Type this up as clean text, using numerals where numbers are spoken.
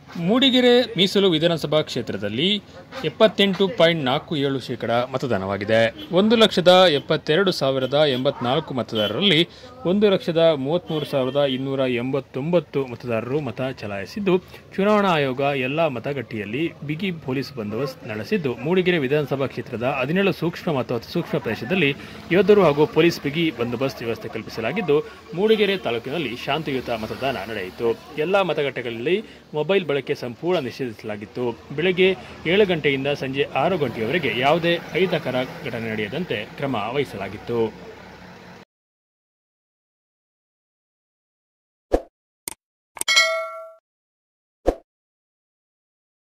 ಮೂಡಿಗೆರೆ ಮೀಸಲು ವಿಧಾನಸಭಾ ಕ್ಷೇತ್ರದಲ್ಲಿ 78.47% ಮತದಾನವಾಗಿದೆ. 1,72,084 ಮತದಾರರಲ್ಲಿ 1,33,289 ಮತದಾರರು ಮತ ಚಲಾಯಿಸಿದ್ದು, ಚುನಾವಣಾ ಆಯೋಗ ಎಲ್ಲ ಮತಗಟ್ಟೆಯಲ್ಲಿ ಬಿಗಿ ಪೊಲೀಸ್ ಬಂದೋಬಸ್ತ್ ನಡೆಸಿದ್ದು, ಮೂಡಿಗೆರೆ ವಿಧಾನಸಭಾ ಕ್ಷೇತ್ರದ 17 ಸೂಕ್ಷ್ಮ ಮತ್ತು ಅತಿ ಸೂಕ್ಷ್ಮ ಪ್ರದೇಶದಲ್ಲಿ ಯೋಧರು ಹಾಗೂ ಪೊಲೀಸ್ ಬಿಗಿ ಬಂದೋಬಸ್ತ್ ವ್ಯವಸ್ಥೆ ಕಲ್ಪಿಸಲಾಗಿದ್ದು, ಮೂಡಿಗೆರೆ ತಾಲೂಕಿನಲ್ಲಿ ಶಾಂತಿಯುತ ಮತದಾನ ನಡೆಯಿತು. ಎಲ್ಲ ಮತಗಟ್ಟೆಗಳಲ್ಲಿ ಮೊಬೈಲ್ ಬಳಕೆ ಸಂಪೂರ್ಣ ನಿಷೇಧಿಸಲಾಗಿತ್ತು. ಬೆಳಗ್ಗೆ 7 ಗಂಟೆಯಿಂದ ಸಂಜೆ 6 ಗಂಟೆಯವರೆಗೆ ಯಾವುದೇ ಅಹಿತಕರ ಘಟನೆ ನಡೆಯದಂತೆ ಕ್ರಮ ವಹಿಸಲಾಗಿತ್ತು.